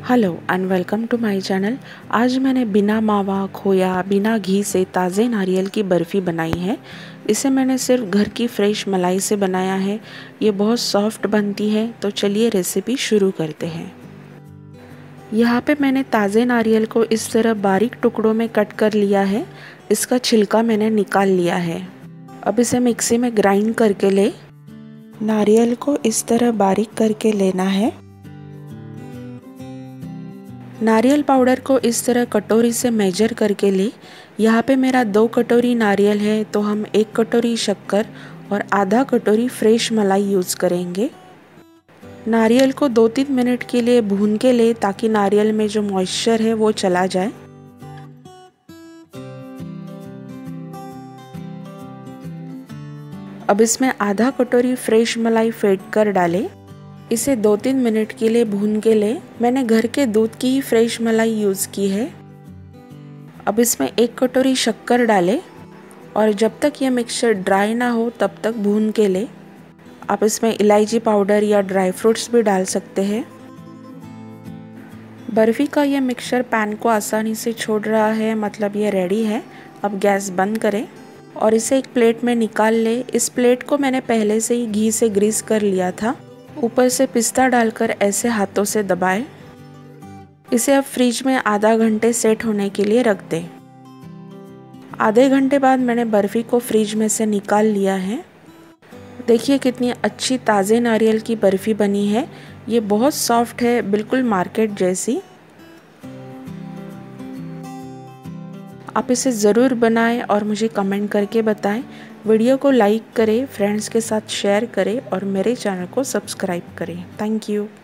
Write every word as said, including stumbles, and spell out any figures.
Hello and welcome to my channel. आज मैंने बिना मावा, खोया, बिना घी से ताज़े नारियल की बर्फ़ी बनाई है। इसे मैंने सिर्फ घर की फ्रेश मलाई से बनाया है। ये बहुत सॉफ्ट बनती है। तो चलिए रेसिपी शुरू करते हैं। यहाँ पे मैंने ताज़े नारियल को इस तरह बारीक टुकड़ों में कट कर लिया है। इसका छिलका मैंने निकाल लिया है। अब इसे मिक्सी में ग्राइंड करके ले। नारियल को इस तरह बारीक करके लेना है। नारियल पाउडर को इस तरह कटोरी से मेजर करके ले। यहाँ पे मेरा दो कटोरी नारियल है, तो हम एक कटोरी शक्कर और आधा कटोरी फ्रेश मलाई यूज़ करेंगे। नारियल को दो तीन मिनट के लिए भून के ले, ताकि नारियल में जो मॉइस्चर है वो चला जाए। अब इसमें आधा कटोरी फ्रेश मलाई फेंट कर डालें। इसे दो तीन मिनट के लिए भून के ले। मैंने घर के दूध की ही फ्रेश मलाई यूज़ की है। अब इसमें एक कटोरी शक्कर डालें और जब तक ये मिक्सचर ड्राई ना हो तब तक भून के ले। आप इसमें इलायची पाउडर या ड्राई फ्रूट्स भी डाल सकते हैं। बर्फ़ी का ये मिक्सचर पैन को आसानी से छोड़ रहा है, मतलब ये रेडी है। अब गैस बंद करें और इसे एक प्लेट में निकाल ले। इस प्लेट को मैंने पहले से ही घी से ग्रीस कर लिया था। ऊपर से पिस्ता डालकर ऐसे हाथों से दबाएं। इसे अब फ्रिज में आधा घंटे सेट होने के लिए रख दें। आधे घंटे बाद मैंने बर्फ़ी को फ्रिज में से निकाल लिया है। देखिए कितनी अच्छी ताज़े नारियल की बर्फ़ी बनी है। ये बहुत सॉफ्ट है, बिल्कुल मार्केट जैसी। आप इसे ज़रूर बनाएं और मुझे कमेंट करके बताएं। वीडियो को लाइक करें, फ्रेंड्स के साथ शेयर करें और मेरे चैनल को सब्सक्राइब करें। Thank you.